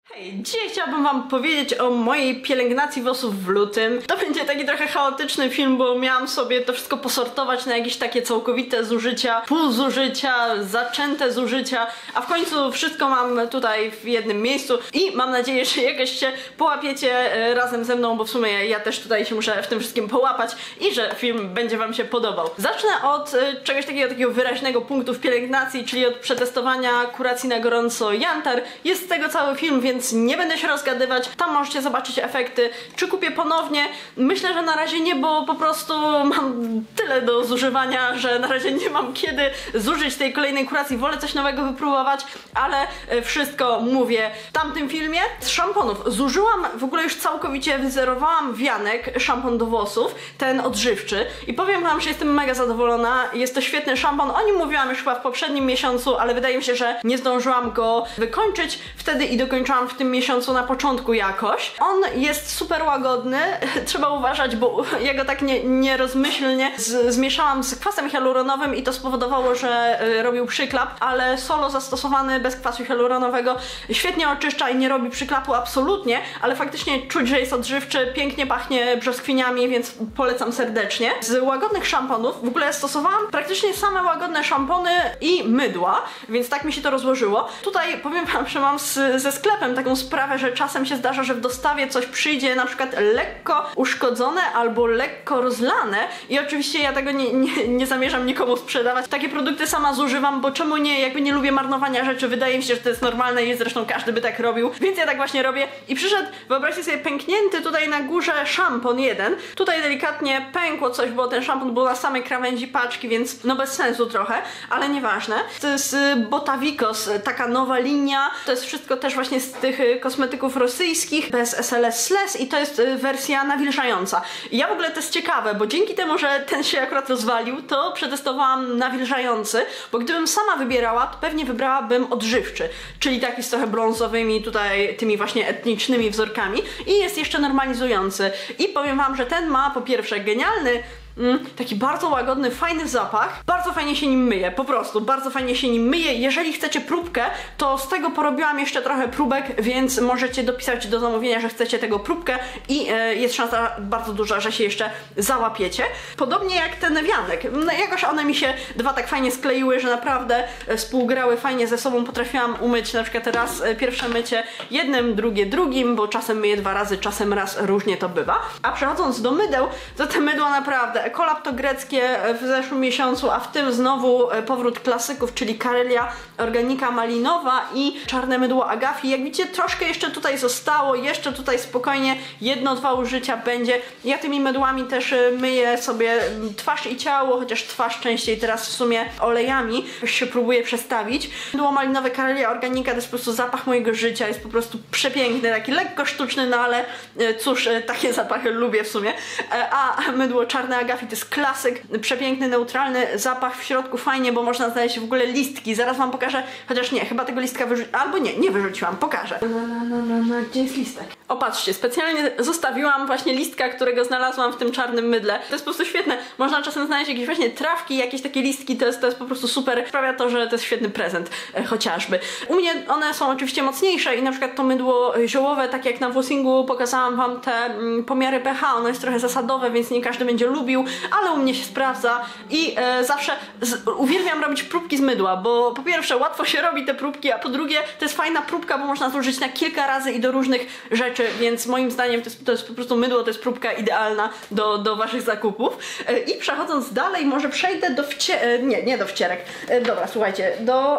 Hej, dzisiaj chciałabym wam powiedzieć o mojej pielęgnacji włosów w lutym. To będzie taki trochę chaotyczny film, bo miałam sobie to wszystko posortować na jakieś takie całkowite zużycia, pół zużycia, zaczęte zużycia, a w końcu wszystko mam tutaj w jednym miejscu i mam nadzieję, że jakoś się połapiecie razem ze mną, bo w sumie ja też tutaj się muszę w tym wszystkim połapać i że film będzie wam się podobał. Zacznę od czegoś takiego wyraźnego punktu w pielęgnacji, czyli od przetestowania kuracji na gorąco Jantar. Jest z tego cały film, więc nie będę się rozgadywać. Tam możecie zobaczyć efekty. Czy kupię ponownie? Myślę, że na razie nie, bo po prostu mam tyle do zużywania, że na razie nie mam kiedy zużyć tej kolejnej kuracji. Wolę coś nowego wypróbować, ale wszystko mówię w tamtym filmie. Z szamponów zużyłam, w ogóle już całkowicie wyzerowałam wianek, szampon do włosów, ten odżywczy i powiem wam, że jestem mega zadowolona. Jest to świetny szampon. O nim mówiłam już chyba w poprzednim miesiącu, ale wydaje mi się, że nie zdążyłam go wykończyć wtedy i dokończyłam w tym miesiącu na początku jakoś. On jest super łagodny, trzeba uważać, bo ja go tak nierozmyślnie zmieszałam z kwasem hialuronowym i to spowodowało, że robił przyklap, ale solo zastosowany bez kwasu hialuronowego świetnie oczyszcza i nie robi przyklapu absolutnie, ale faktycznie czuć, że jest odżywczy, pięknie pachnie brzoskwiniami, więc polecam serdecznie. Z łagodnych szamponów w ogóle stosowałam praktycznie same łagodne szampony i mydła, więc tak mi się to rozłożyło. Tutaj powiem wam, że mam ze sklepem taką sprawę, że czasem się zdarza, że w dostawie coś przyjdzie na przykład lekko uszkodzone albo lekko rozlane i oczywiście ja tego nie zamierzam nikomu sprzedawać. Takie produkty sama zużywam, bo czemu nie? Jakby nie lubię marnowania rzeczy, wydaje mi się, że to jest normalne i zresztą każdy by tak robił, więc ja tak właśnie robię. I przyszedł, wyobraźcie sobie, pęknięty tutaj na górze szampon jeden. Tutaj delikatnie pękło coś, bo ten szampon był na samej krawędzi paczki, więc no bez sensu trochę, ale nieważne. To jest Botavicos, taka nowa linia. To jest wszystko też właśnie z tych kosmetyków rosyjskich, bez SLS i to jest wersja nawilżająca. I ja w ogóle to jest ciekawe, bo dzięki temu, że ten się akurat rozwalił, to przetestowałam nawilżający, bo gdybym sama wybierała, to pewnie wybrałabym odżywczy, czyli taki z trochę brązowymi tutaj tymi właśnie etnicznymi wzorkami i jest jeszcze normalizujący. I powiem wam, że ten ma po pierwsze genialny taki bardzo łagodny, fajny zapach. Bardzo fajnie się nim myje, po prostu, bardzo fajnie się nim myje. Jeżeli chcecie próbkę, to z tego porobiłam jeszcze trochę próbek, więc możecie dopisać do zamówienia, że chcecie tego próbkę i jest szansa bardzo duża, że się jeszcze załapiecie. Podobnie jak ten wianek. No, jakoś one mi się dwa tak fajnie skleiły, że naprawdę współgrały fajnie ze sobą. Potrafiłam umyć na przykład raz pierwsze mycie jednym, drugie drugim, bo czasem myję dwa razy, czasem raz, różnie to bywa. A przechodząc do mydeł, to te mydła naprawdę Ecolab to greckie w zeszłym miesiącu, a w tym znowu powrót klasyków, czyli Carelia Organica Malinowa i czarne mydło Agafi. Jak widzicie, troszkę jeszcze tutaj zostało, jeszcze tutaj spokojnie jedno, dwa użycia będzie. Ja tymi mydłami też myję sobie twarz i ciało, chociaż twarz częściej teraz w sumie olejami. Już się próbuję przestawić. Mydło malinowe Carelia Organica to jest po prostu zapach mojego życia, jest po prostu przepiękny, taki lekko sztuczny, no ale cóż, takie zapachy lubię w sumie. A mydło czarne Agafi to jest klasyk, przepiękny, neutralny zapach, w środku fajnie, bo można znaleźć w ogóle listki. Zaraz wam pokażę, chociaż nie, chyba tego listka wyrzuciłam, albo nie wyrzuciłam, pokażę. Gdzie jest listek? O, patrzcie, specjalnie zostawiłam właśnie listka, którego znalazłam w tym czarnym mydle. To jest po prostu świetne. Można czasem znaleźć jakieś właśnie trawki, jakieś takie listki, to jest po prostu super. Sprawia to, że to jest świetny prezent, chociażby. U mnie one są oczywiście mocniejsze i na przykład to mydło ziołowe, tak jak na Wossingu pokazałam wam te pomiary pH, ono jest trochę zasadowe, więc nie każdy będzie lubił, ale u mnie się sprawdza i zawsze uwielbiam robić próbki z mydła, bo po pierwsze łatwo się robi te próbki, a po drugie to jest fajna próbka, bo można zużyć na kilka razy i do różnych rzeczy, więc moim zdaniem to jest po prostu mydło, to jest próbka idealna do waszych zakupów. I przechodząc dalej, może przejdę do nie do wcierek, dobra, słuchajcie, do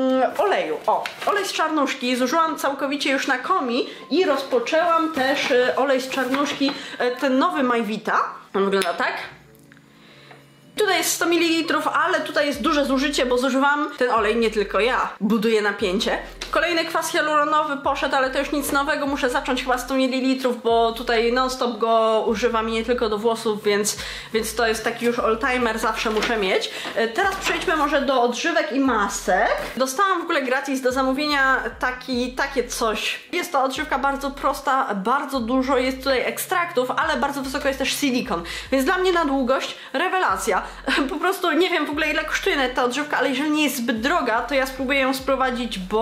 oleju. O, olej z czarnuszki zużyłam całkowicie już na komi i rozpoczęłam też olej z czarnuszki, ten nowy Myvita. On wygląda tak. Tutaj jest 100 ml, ale tutaj jest duże zużycie, bo zużywam ten olej, nie tylko ja. Buduję napięcie. Kolejny kwas hialuronowy poszedł, ale to już nic nowego. Muszę zacząć chyba 100 ml, bo tutaj non-stop go używam i nie tylko do włosów, więc to jest taki już all-timer, zawsze muszę mieć. Teraz przejdźmy może do odżywek i masek. Dostałam w ogóle gratis do zamówienia takie coś. Jest to odżywka bardzo prosta, bardzo dużo jest tutaj ekstraktów, ale bardzo wysoko jest też silikon. Więc dla mnie na długość rewelacja. Po prostu nie wiem w ogóle ile kosztuje ta odżywka, ale jeżeli nie jest zbyt droga, to ja spróbuję ją sprowadzić, bo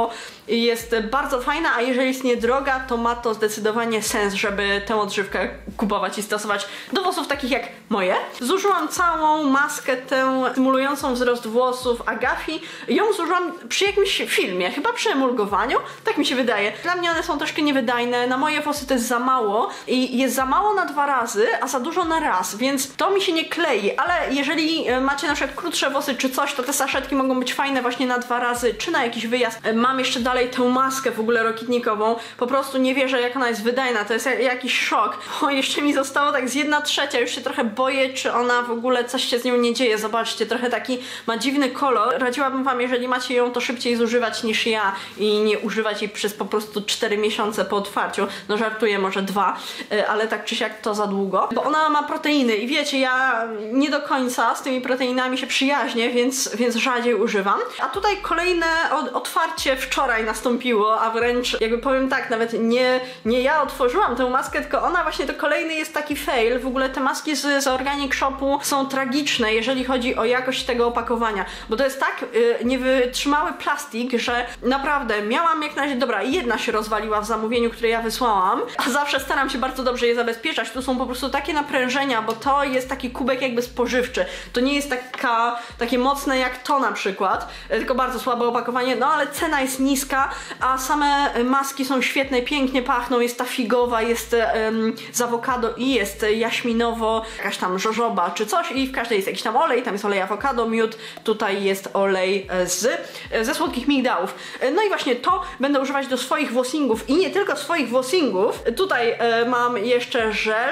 jest bardzo fajna, a jeżeli jest niedroga, to ma to zdecydowanie sens, żeby tę odżywkę kupować i stosować do włosów takich jak moje. Zużyłam całą maskę tę stymulującą wzrost włosów Agafi. Ją zużyłam przy jakimś filmie, chyba przy emulgowaniu, tak mi się wydaje. Dla mnie one są troszkę niewydajne, na moje włosy to jest za mało i jest za mało na 2 razy, a za dużo na raz, więc to mi się nie klei, ale jeżeli macie na przykład krótsze włosy czy coś, to te saszetki mogą być fajne właśnie na 2 razy, czy na jakiś wyjazd. Mam jeszcze dalej tę maskę w ogóle rokitnikową, po prostu nie wierzę jak ona jest wydajna, to jest jakiś szok. O, jeszcze mi zostało tak z 1/3, już się trochę boję, czy ona w ogóle coś się z nią nie dzieje. Zobaczcie, trochę taki ma dziwny kolor. Radziłabym wam, jeżeli macie ją, to szybciej zużywać niż ja i nie używać jej przez po prostu 4 miesiące po otwarciu. No żartuję, może 2, ale tak czy siak to za długo, bo ona ma proteiny i wiecie, ja nie do końca z tymi proteinami się przyjaźnię, więc rzadziej używam. A tutaj kolejne otwarcie wczoraj nastąpiło, a wręcz jakby powiem tak, nawet nie ja otworzyłam tę maskę, tylko ona właśnie, to kolejny jest taki fail. W ogóle te maski z Organic Shopu są tragiczne, jeżeli chodzi o jakość tego opakowania, bo to jest tak niewytrzymały plastik, że naprawdę miałam jak na razie, dobra, jedna się rozwaliła w zamówieniu, które ja wysłałam, a zawsze staram się bardzo dobrze je zabezpieczać. Tu są po prostu takie naprężenia, bo to jest taki kubek jakby spożywczy. To nie jest takie mocne jak to na przykład, tylko bardzo słabe opakowanie, no ale cena jest niska, a same maski są świetne, pięknie pachną, jest ta figowa, jest z awokado i jest jaśminowo, jakaś tam żożoba czy coś i w każdej jest jakiś tam olej, tam jest olej awokado, miód, tutaj jest olej ze słodkich migdałów. No i właśnie to będę używać do swoich włosingów i nie tylko swoich włosingów. Tutaj mam jeszcze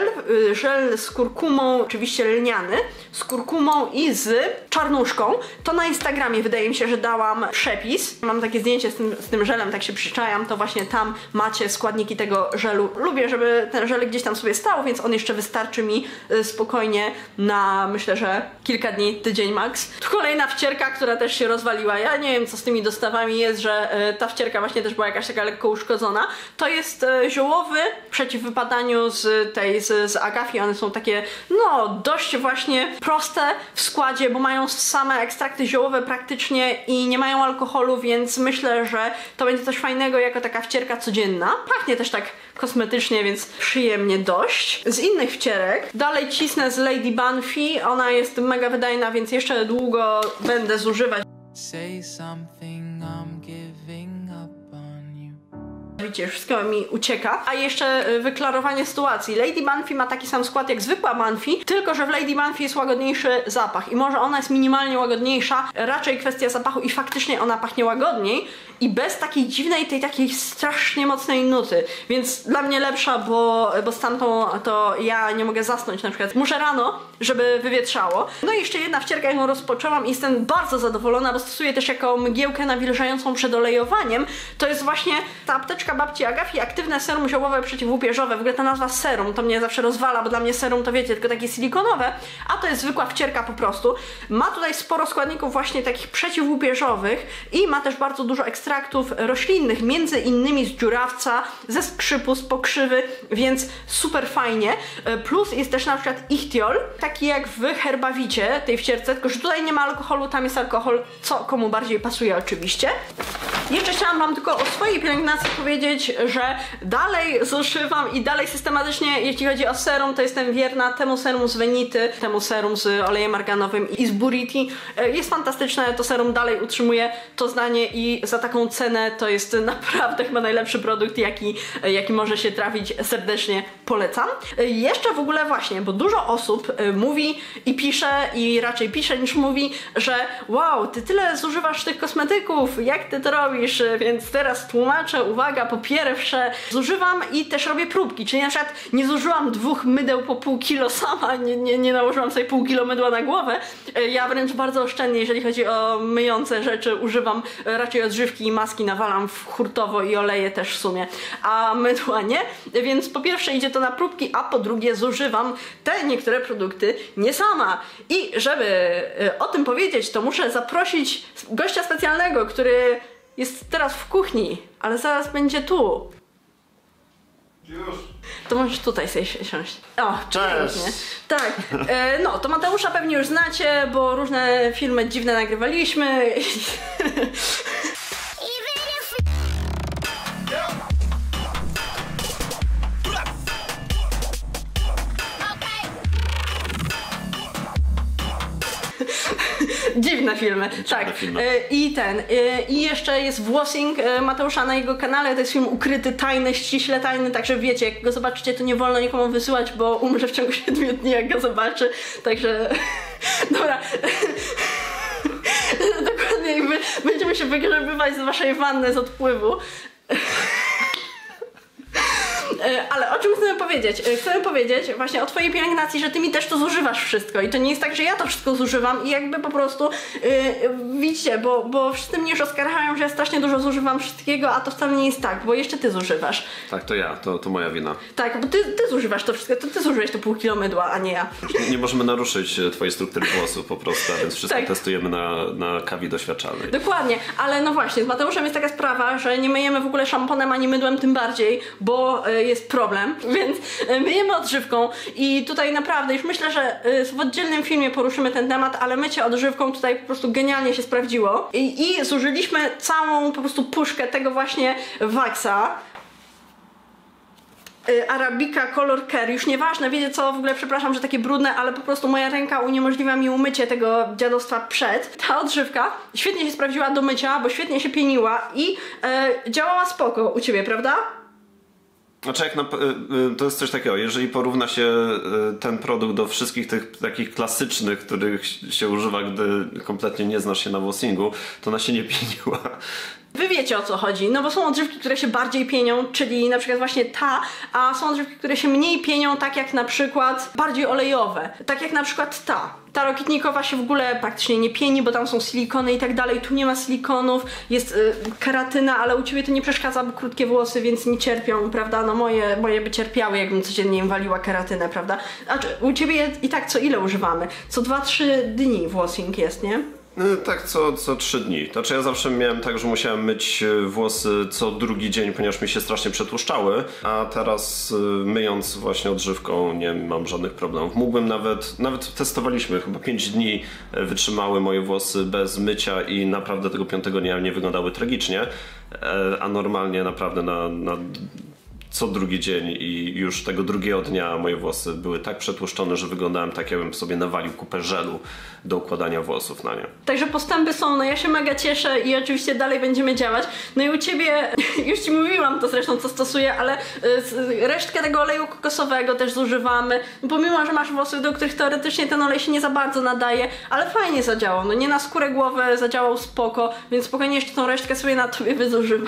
żel z kurkumą, oczywiście lniany, z kurkumą i z czarnuszką. To na Instagramie wydaje mi się, że dałam przepis. Mam takie zdjęcie z tym żelem, tak się przyczajam, to właśnie tam macie składniki tego żelu. Lubię, żeby ten żel gdzieś tam sobie stał, więc on jeszcze wystarczy mi spokojnie na, myślę, że kilka dni, tydzień max. Tu kolejna wcierka, która też się rozwaliła. Ja nie wiem, co z tymi dostawami jest, że ta wcierka właśnie też była jakaś taka lekko uszkodzona. To jest ziołowy, przeciw wypadaniu z Agafi. One są takie, no, dość właśnie proste w składzie, bo mają same ekstrakty ziołowe praktycznie i nie mają alkoholu, więc myślę, że to będzie coś fajnego jako taka wcierka codzienna. Pachnie też tak kosmetycznie, więc przyjemnie dość. Z innych wcierek dalej cisnę z Lady Banfi. Ona jest mega wydajna, więc jeszcze długo będę zużywać. Say something, I'm giving up on you. Widzicie, wszystko mi ucieka. A jeszcze wyklarowanie sytuacji. Lady Banfi ma taki sam skład jak zwykła Banfi, tylko że w Lady Banfi jest łagodniejszy zapach i może ona jest minimalnie łagodniejsza, raczej kwestia zapachu i faktycznie ona pachnie łagodniej i bez takiej dziwnej, tej takiej strasznie mocnej nuty, więc dla mnie lepsza, bo z tamtą to ja nie mogę zasnąć na przykład. Muszę rano, żeby wywietrzało. No i jeszcze jedna wcierka, jaką rozpoczęłam i jestem bardzo zadowolona, bo stosuję też jako mgiełkę nawilżającą przed olejowaniem. To jest właśnie ta apteczka babci Agafi, aktywne serum ziołowe przeciwłupieżowe. W ogóle ta nazwa serum to mnie zawsze rozwala, bo dla mnie serum to wiecie, tylko takie silikonowe, a to jest zwykła wcierka po prostu. Ma tutaj sporo składników właśnie takich przeciwłupieżowych i ma też bardzo dużo ekstraktów roślinnych, między innymi z dziurawca, ze skrzypu, z pokrzywy, więc super fajnie. Plus jest też na przykład ichtiol, taki jak w herbawicie tej wcierce, tylko że tutaj nie ma alkoholu, tam jest alkohol, co komu bardziej pasuje oczywiście. Jeszcze chciałam wam tylko o swojej pielęgnacji powiedzieć, że dalej zużywam i dalej systematycznie, jeśli chodzi o serum, to jestem wierna temu serum z Venity, temu serum z olejem arganowym i z Buriti. Jest fantastyczne, to serum dalej utrzymuje to zdanie i za taką cenę to jest naprawdę chyba najlepszy produkt, jaki może się trafić, serdecznie polecam. Jeszcze w ogóle właśnie, bo dużo osób mówi i pisze, i raczej pisze niż mówi, że wow, ty tyle zużywasz tych kosmetyków, jak ty to robisz, więc teraz tłumaczę, uwaga, po pierwsze zużywam i też robię próbki, czyli na przykład nie zużyłam 2 mydeł po pół kilo sama, nie nałożyłam sobie pół kilo mydła na głowę, ja wręcz bardzo oszczędnie, jeżeli chodzi o myjące rzeczy, używam raczej odżywki i maski, nawalam hurtowo i oleje też w sumie, a mydła nie, więc po pierwsze idzie to na próbki, a po drugie zużywam te niektóre produkty nie sama. I żeby o tym powiedzieć, to muszę zaprosić gościa specjalnego, który jest teraz w kuchni, ale zaraz będzie tu. Już. To możesz tutaj sobie siąść. O, pięknie. Tak. No, to Mateusza pewnie już znacie, bo różne filmy dziwne nagrywaliśmy. Dziwne filmy, tak. I jeszcze jest Włosing Mateusza na jego kanale, to jest film ukryty, tajny, ściśle tajny, także wiecie, jak go zobaczycie, to nie wolno nikomu wysyłać, bo umrze w ciągu 7 dni, jak go zobaczy, także... Dobra. Dokładnie, będziemy się wygrzebywać z waszej wanny z odpływu. Ale o czym chcemy powiedzieć? Chcemy powiedzieć właśnie o twojej pielęgnacji, że ty mi też to zużywasz wszystko i to nie jest tak, że ja to wszystko zużywam i jakby po prostu widzicie, bo wszyscy mnie już oskarżają, że ja strasznie dużo zużywam wszystkiego, a to wcale nie jest tak, bo jeszcze ty zużywasz. Tak, to ja, to moja wina. Tak, bo ty zużywasz to wszystko, to ty zużyłeś to pół kilo mydła, a nie ja. Nie możemy naruszyć twojej struktury włosów po prostu, więc wszystko tak testujemy na kawie doświadczalnej. Dokładnie, ale no właśnie, z Mateuszem jest taka sprawa, że nie myjemy w ogóle szamponem ani mydłem tym bardziej, bo jest problem, więc myjemy odżywką i tutaj naprawdę już myślę, że w oddzielnym filmie poruszymy ten temat, ale mycie odżywką tutaj po prostu genialnie się sprawdziło i zużyliśmy całą po prostu puszkę tego właśnie Waxa. Arabica Color Care, już nieważne, wiecie co, w ogóle przepraszam, że takie brudne, ale po prostu moja ręka uniemożliwia mi umycie tego dziadostwa przed. Ta odżywka świetnie się sprawdziła do mycia, bo świetnie się pieniła i działała spoko u ciebie, prawda? Znaczy to jest coś takiego, jeżeli porówna się ten produkt do wszystkich tych takich klasycznych, których się używa, gdy kompletnie nie znasz się na włosingu, to ona się nie pieniła. Wy wiecie, o co chodzi, no bo są odżywki, które się bardziej pienią, czyli na przykład właśnie ta, a są odżywki, które się mniej pienią, tak jak na przykład bardziej olejowe, tak jak na przykład ta. Ta rokitnikowa się w ogóle praktycznie nie pieni, bo tam są silikony i tak dalej, tu nie ma silikonów, jest keratyna, ale u ciebie to nie przeszkadza, bo krótkie włosy, więc nie cierpią, prawda, no moje by cierpiały, jakbym codziennie im waliła keratynę, prawda, a u ciebie i tak co ile używamy? Co 2-3 dni włosing jest, nie? Tak, co 3 dni. Znaczy ja zawsze miałem tak, że musiałem myć włosy co drugi dzień, ponieważ mi się strasznie przetłuszczały, a teraz myjąc właśnie odżywką nie mam żadnych problemów. Mógłbym nawet testowaliśmy, chyba 5 dni wytrzymały moje włosy bez mycia i naprawdę tego 5. dnia nie wyglądały tragicznie, a normalnie naprawdę na co drugi dzień i już tego drugiego dnia moje włosy były tak przetłuszczone, że wyglądałem tak, jakbym sobie nawalił kupę żelu do układania włosów na nie. Także postępy są, no ja się mega cieszę i oczywiście dalej będziemy działać. No i u ciebie, już ci mówiłam to zresztą, co stosuję, ale resztkę tego oleju kokosowego też zużywamy. Pomimo, że masz włosy, do których teoretycznie ten olej się nie za bardzo nadaje, ale fajnie zadziałał. No nie na skórę głowy zadziałał spoko, więc spokojnie jeszcze tą resztkę sobie na tobie wyzużywam.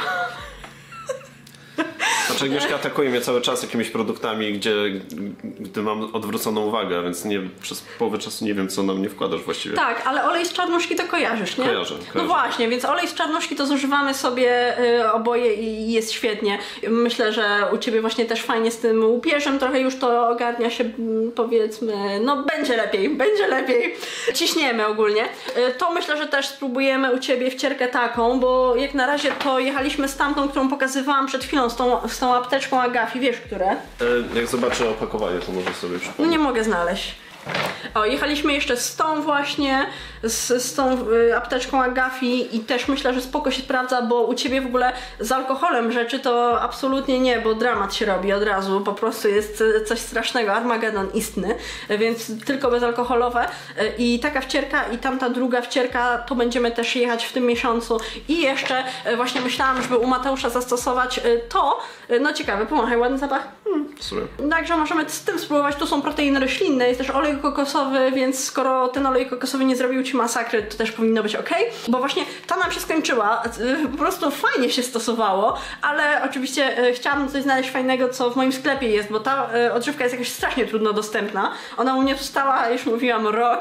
Znaczy Agnieszka atakuje mnie cały czas jakimiś produktami, gdy mam odwróconą uwagę, więc przez połowę czasu nie wiem, co na mnie wkładasz właściwie. Tak, ale olej z czarnuszki to kojarzysz, nie? Kojarzę. No właśnie, więc olej z czarnuszki to zużywamy sobie oboje i jest świetnie. Myślę, że u ciebie właśnie też fajnie z tym łupieżem trochę już to ogarnia się, powiedzmy, no będzie lepiej. Ciśniemy ogólnie. To myślę, że też spróbujemy u ciebie wcierkę taką, bo jak na razie to jechaliśmy z tamtą, którą pokazywałam przed chwilą, z tą apteczką Agafi, wiesz, które? Jak zobaczę opakowanie, to może sobie przypomnę. No nie mogę znaleźć. O, jechaliśmy jeszcze z tą właśnie, z tą apteczką Agafi i też myślę, że spoko się sprawdza, bo u ciebie w ogóle z alkoholem rzeczy to absolutnie nie, bo dramat się robi od razu, po prostu jest coś strasznego, Armagedon istny, więc tylko bezalkoholowe i taka wcierka i tamta druga wcierka to będziemy też jechać w tym miesiącu i jeszcze właśnie myślałam, żeby u Mateusza zastosować to, no ciekawe, pomachaj, ładny zapach. Także możemy z tym spróbować, tu są proteiny roślinne, jest też olej kokosowy, więc skoro ten olej kokosowy nie zrobił ci masakry, to też powinno być ok, bo właśnie ta nam się skończyła, po prostu fajnie się stosowało, ale oczywiście chciałabym coś znaleźć fajnego, co w moim sklepie jest, bo ta odżywka jest jakoś strasznie trudno dostępna, ona u mnie tu stała, już mówiłam, rok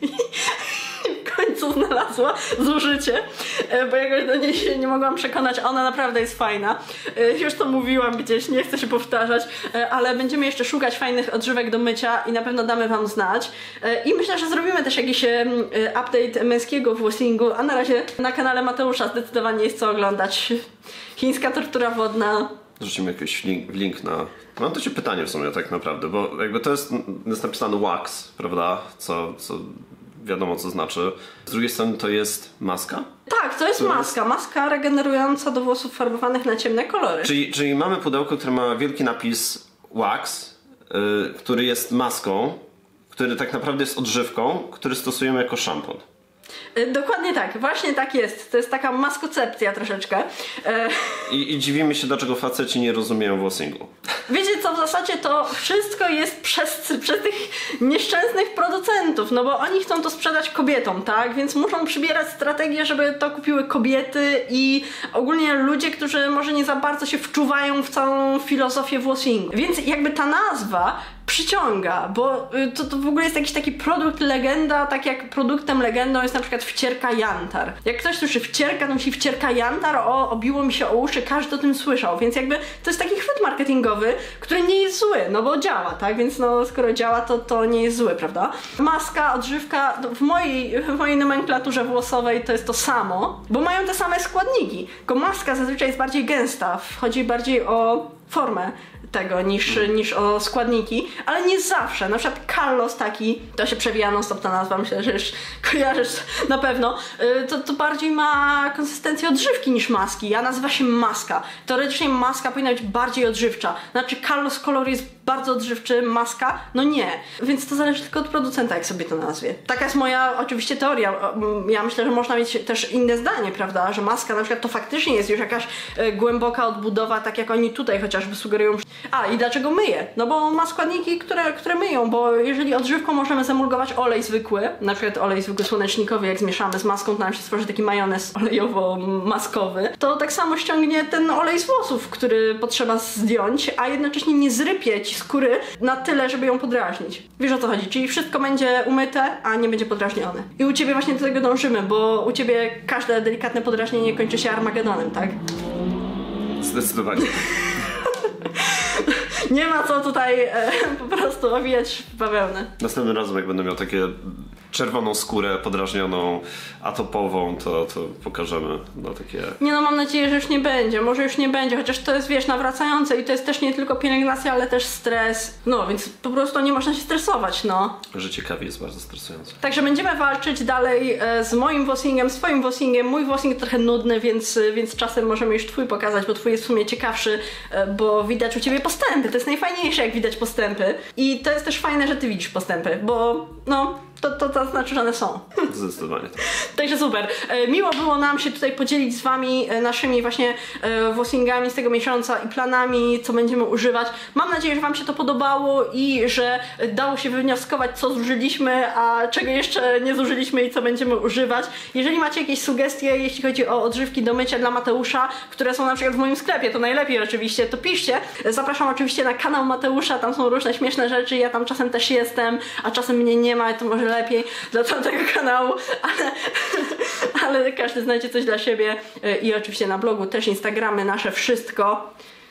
w końcu znalazła zużycie, bo jakoś do niej się nie mogłam przekonać, ona naprawdę jest fajna. Już to mówiłam gdzieś, nie chcę się powtarzać, ale będziemy jeszcze szukać fajnych odżywek do mycia i na pewno damy wam znać. I myślę, że zrobimy też jakiś update męskiego włosingu, a na razie na kanale Mateusza zdecydowanie jest co oglądać. Chińska tortura wodna. Rzucimy jakiś link na... Mam do ciebie pytanie w sumie tak naprawdę, bo jakby to jest napisane wax, prawda? Co wiadomo co znaczy. Z drugiej strony to jest maska? Tak, to jest maska. Maska regenerująca do włosów farbowanych na ciemne kolory. Czyli mamy pudełko, które ma wielki napis wax, który jest maską, który tak naprawdę jest odżywką, który stosujemy jako szampon. Dokładnie tak, właśnie tak jest. To jest taka maskocepcja troszeczkę. I dziwimy się, dlaczego faceci nie rozumieją włossingu. Wiecie co, w zasadzie to wszystko jest przez tych nieszczęsnych producentów, no bo oni chcą to sprzedać kobietom, tak? Więc muszą przybierać strategię, żeby to kupiły kobiety i ogólnie ludzie, którzy może nie za bardzo się wczuwają w całą filozofię włossingu. Więc jakby ta nazwa przyciąga, bo to w ogóle jest jakiś taki produkt legenda, tak jak produktem legendą jest na przykład wcierka jantar. Jak ktoś słyszy wcierka, to myśli wcierka jantar, obiło mi się o uszy, każdy o tym słyszał, więc jakby to jest taki chwyt marketingowy, który nie jest zły, no bo działa, tak? Więc no skoro działa, to nie jest zły, prawda? Maska, odżywka, w mojej nomenklaturze włosowej to jest to samo, bo mają te same składniki, tylko maska zazwyczaj jest bardziej gęsta, chodzi bardziej o formę tego niż o składniki, ale nie zawsze. Na przykład Kallos taki, to się przewija non-stop ta nazwa, myślę, że już kojarzysz na pewno, to bardziej ma konsystencję odżywki niż maski, a nazywa się maska. Teoretycznie maska powinna być bardziej odżywcza. Znaczy Kallos kolor jest bardzo odżywczy, maska? No nie. Więc to zależy tylko od producenta, jak sobie to nazwie. Taka jest moja oczywiście teoria. Ja myślę, że można mieć też inne zdanie, prawda? Że maska na przykład to faktycznie jest już jakaś głęboka odbudowa, tak jak oni tutaj chociażby sugerują. A i dlaczego myje? No bo ma składniki, które myją, bo jeżeli odżywką możemy zemulgować olej zwykły, na przykład olej zwykły słonecznikowy, jak zmieszamy z maską, to nam się stworzy taki majonez olejowo-maskowy, to tak samo ściągnie ten olej z włosów, który potrzeba zdjąć, a jednocześnie nie zrypie ci skóry na tyle, żeby ją podrażnić. Wiesz o co chodzi? Czyli wszystko będzie umyte, a nie będzie podrażnione. I u ciebie właśnie do tego dążymy, bo u ciebie każde delikatne podrażnienie kończy się Armagedonem, tak? Zdecydowanie. Nie ma co tutaj po prostu owijać w bawełnę. Następnym razem, jak będę miał takie czerwoną skórę podrażnioną, atopową, to pokażemy na takie... Nie no, mam nadzieję, że już nie będzie. Może już nie będzie, chociaż to jest, wiesz, nawracające i to jest też nie tylko pielęgnacja, ale też stres. No, więc po prostu nie można się stresować, no. Życie kawi jest bardzo stresujące. Także będziemy walczyć dalej z moim włossingiem, swoim włossingiem. Mój włossing trochę nudny, więc czasem możemy już twój pokazać, bo twój jest w sumie ciekawszy, bo widać u ciebie postępy. To jest najfajniejsze, jak widać postępy. I to jest też fajne, że ty widzisz postępy, bo no... To znaczy, że one są. Zdecydowanie tak. Także super. Miło było nam się tutaj podzielić z wami naszymi właśnie włossingami z tego miesiąca i planami, co będziemy używać. Mam nadzieję, że wam się to podobało i że dało się wywnioskować, co zużyliśmy, a czego jeszcze nie zużyliśmy i co będziemy używać. Jeżeli macie jakieś sugestie, jeśli chodzi o odżywki do mycia dla Mateusza, które są na przykład w moim sklepie, to najlepiej oczywiście, to piszcie. Zapraszam oczywiście na kanał Mateusza, tam są różne śmieszne rzeczy, ja tam czasem też jestem, a czasem mnie nie ma, to może lepiej dla tamtego kanału, ale każdy znajdzie coś dla siebie i oczywiście na blogu też Instagramy, nasze wszystko.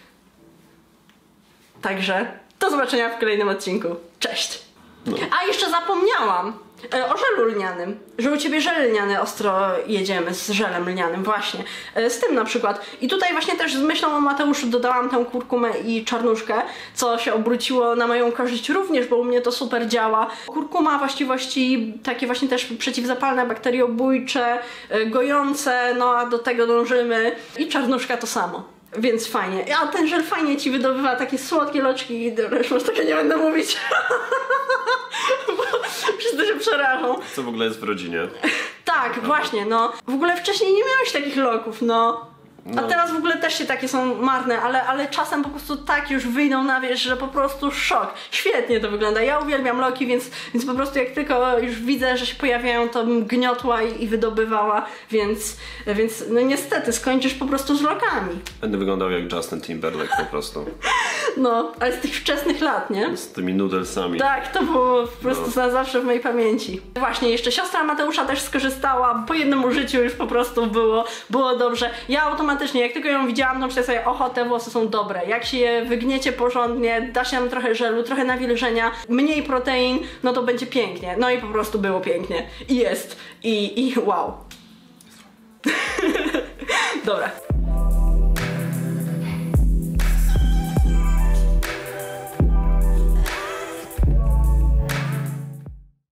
Także do zobaczenia w kolejnym odcinku. Cześć! No. A jeszcze zapomniałam o żelu lnianym, że u ciebie żel lniany ostro jedziemy z żelem lnianym, właśnie. Z tym na przykład. I tutaj właśnie też z myślą o Mateuszu dodałam tę kurkumę i czarnuszkę, co się obróciło na moją korzyść również, bo u mnie to super działa. Kurkuma właściwości takie właśnie też przeciwzapalne, bakteriobójcze, gojące, no a do tego dążymy. I czarnuszka to samo. Więc fajnie. A ten żel fajnie ci wydobywa takie słodkie loczki. Dobra, już może tego nie będę mówić. Bo wszyscy się przerażą. Co w ogóle jest w rodzinie? Tak, właśnie, no. W ogóle wcześniej nie miałeś takich loków, no. A teraz w ogóle też się takie są marne, ale czasem po prostu tak już wyjdą na wierzch, że po prostu szok. Świetnie to wygląda. Ja uwielbiam loki, więc po prostu jak tylko już widzę, że się pojawiają, to bym gniotła i wydobywała, więc no niestety skończysz po prostu z lokami. Będę wyglądał jak Justin Timberlake po prostu. No, ale z tych wczesnych lat, nie? Z tymi noodlesami. Tak, to było po prostu na zawsze w mojej pamięci. Właśnie, jeszcze siostra Mateusza też skorzystała, po jednym użyciu już po prostu było dobrze. Ja automatycznie, jak tylko ją widziałam, to myślę sobie, oho, te włosy są dobre. Jak się je wygniecie porządnie, da się nam trochę żelu, trochę nawilżenia, mniej protein, no to będzie pięknie. No i po prostu było pięknie. I jest. I wow. Dobra.